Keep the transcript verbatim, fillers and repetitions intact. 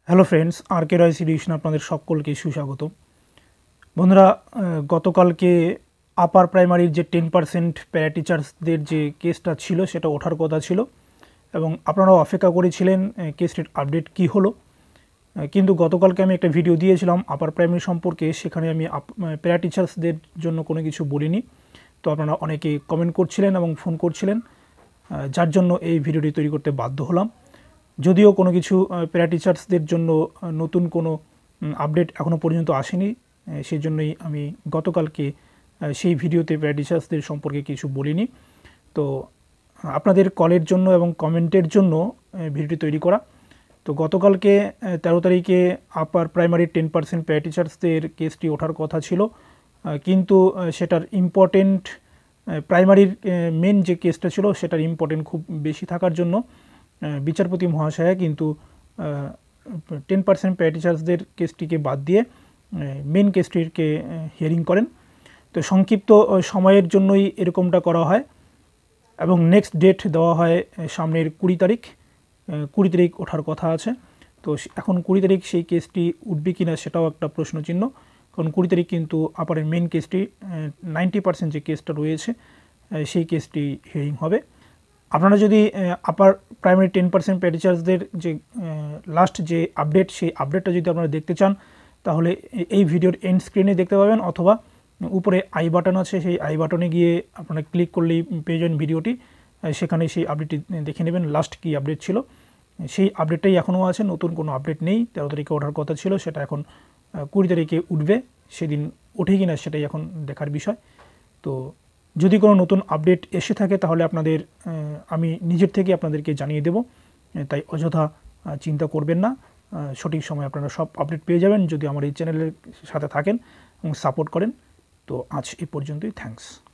Hello friends, আর কে রয় সিডিউশন আপনাদের সকলকে সুস্বাগত। বন্ধুরা, গতকালকে আপার প্রাইমারির যে টেন পার্সেন্ট প্যারা টিচার্সদের যে কেসটা ছিল সেটা ওঠার কথা ছিল এবং আপনারাও অপেক্ষা করেছিলেন কেসটির আপডেট কি হলো। কিন্তু গতকালকে আমি একটা ভিডিও দিয়েছিলাম আপার প্রাইমারি সম্পর্কে, সেখানে আমি প্যারা টিচার্সদের জন্য কোনো কিছু বলিনি। তো আপনারা অনেকে কমেন্ট করছিলেন এবং ফোন করছিলেন, যার জন্য এই ভিডিওটি তৈরি করতে বাধ্য হলাম। যদিও কোনো কিছু প্যারা টিচার্সদের জন্য নতুন কোনো আপডেট এখনও পর্যন্ত আসেনি, সেই জন্যই আমি গতকালকে সেই ভিডিওতে প্যারা টিচার্সদের সম্পর্কে কিছু বলিনি। তো আপনাদের কলের জন্য এবং কমেন্টের জন্য ভিডিওটি তৈরি করা। তো গতকালকে তেরো তারিখে আপার প্রাইমারি টেন পার্সেন্ট প্যারা টিচার্সদের কেসটি ওঠার কথা ছিল, কিন্তু সেটার ইম্পর্টেন্ট প্রাইমারির মেন যে কেসটা ছিল সেটার ইম্পর্টেন্ট খুব বেশি থাকার জন্য বিচারপতি মহাশয়া কিন্তু টেন পার্সেন্ট প্যারা টিচার্সদের কেসটিকে বাদ দিয়ে মেন কেসটিকে হিয়ারিং করেন। তো সংক্ষিপ্ত সময়ের জন্যই এরকমটা করা হয় এবং নেক্সট ডেট দেওয়া হয় সামনের কুড়ি তারিখ। কুড়ি তারিখ ওঠার কথা আছে। তো এখন কুড়ি তারিখ সেই কেসটি উঠবে কি না সেটাও একটা প্রশ্নচিহ্ন, কারণ কুড়ি তারিখ কিন্তু আপারের মেন কেসটি নাইনটি পার্সেন্ট যে কেসটা রয়েছে সেই কেসটি হিয়ারিং হবে। আপনারা যদি আপার প্রাইমারি টেন পার্সেন্ট প্যারা টিচার্সদের যে লাস্ট যে আপডেট, সেই আপডেটটা যদি আপনারা দেখতে চান তাহলে এই ভিডিওর এন্ড স্ক্রিনে দেখতে পাবেন, অথবা উপরে আই বাটন আছে, সেই আই বাটনে গিয়ে আপনারা ক্লিক করলেই পেয়ে যাবেন ভিডিওটি। সেখানে সেই আপডেটটি দেখে নেবেন লাস্ট কী আপডেট ছিল। সেই আপডেটটাই এখনও আছে, নতুন কোনো আপডেট নেই। তেরো তারিখে ওঠার কথা ছিল, সেটা এখন কুড়ি তারিখে উঠবে। সেদিন ওঠে কি না সেটাই এখন দেখার বিষয়। তো যদি কোনো নতুন আপডেট এসে থাকে তাহলে আপনাদের আমি নিজের থেকে আপনাদেরকে জানিয়ে দেব, তাই অযথা চিন্তা করবেন না। সঠিক সময় আপনারা সব আপডেট পেয়ে যাবেন যদি আমার এই চ্যানেলের সাথে থাকেন এবং সাপোর্ট করেন। তো আজ এই পর্যন্তই, থ্যাঙ্কস।